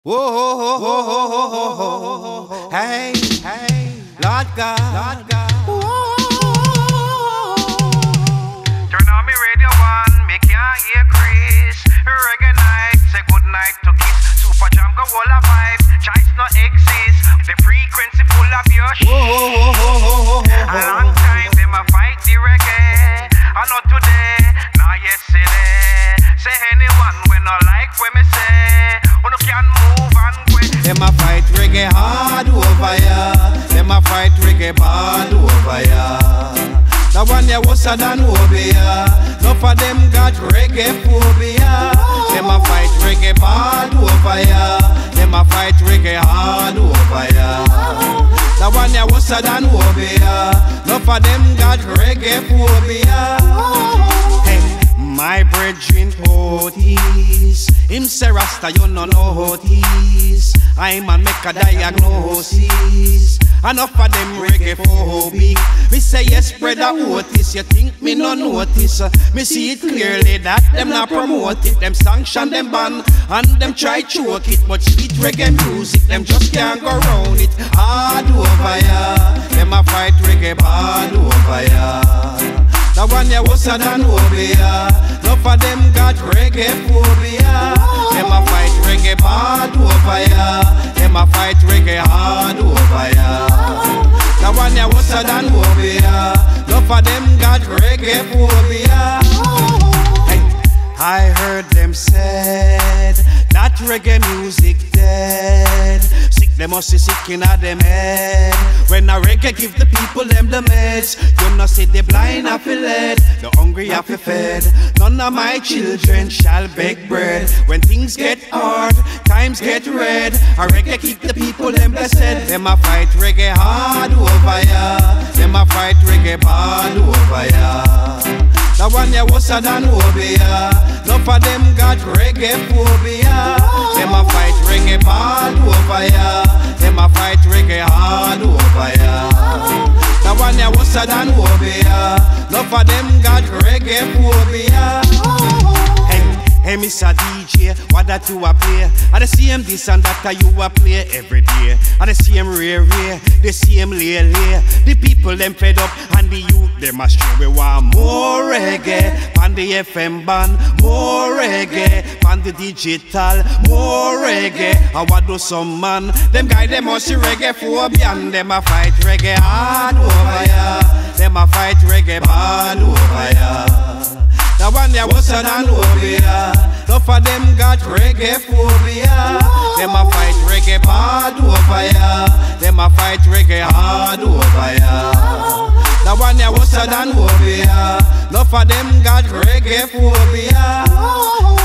Whoa, hey, hey, Lord God, Lord God. Turn on me radio one, me can't hear Chris. Reggae night, say good night to kiss. Super jam go all a vibe, choice no exist. The frequency full of your shit. A long time them a fight the reggae. I know today, now yesterday. Say anyone when no like when me say, no can move and quit. Them a fight reggae hard over ya. Them a fight reggae bad over ya. The one ya was a than Obia. No for them got reggae phobia. Them a fight reggae bad over ya. Them a fight reggae hard over ya. The one ya was a than Obia. No for them got reggae phobia. My brethren Otis, him say Rasta you no know Otis. I man make a diagnosis. Enough of them reggae phobic. Me say yes brother Otis, you think me no notice? Me see it clearly that them not promote it. Them sanction them ban and them try choke it. But sweet reggae music them just can't go round it. Hard over ya, them a fight reggae bad over ya. The one ya was a than Obia. No for them got reggae phobia. Them a fight reggae bad over ya. Them a fight reggae hard over ya. The one ya was a than Obia. No for them got reggae phobia. Hey, I heard them said that reggae music dead. Sick them must be sick in them head. When a reggae give the people them the meds. You know see the blind have to led, the hungry have to fed. None of my children shall beg bread. When things get hard, times get red. A reggae keep the people them blessed. Them a fight reggae hard over ya. Them a fight reggae bad over ya. The one ya was a than Obia. No for them got reggae phobia. Them a fight reggae bad over ya. Them a fight reggae hard over ya. The one ya was a than Obia. No for them got reggae phobia. Hey, Mr. DJ, what that you a play? I the same this and that you a play every day. I the same rare, the same lay. The people them fed up and the youth them a stray. We want more reggae on the FM band, more reggae on the digital, more reggae. I want do some man, them guy them must see reggae phobia and them a fight reggae hard over ya. Them a fight reggae bad over ya. The one ya was a than Obia. No for them got reggae phobia. Them a fight reggae bad over ya. Them a fight reggae hard over ya. The one ya was a than Obia. No for them got reggae phobia.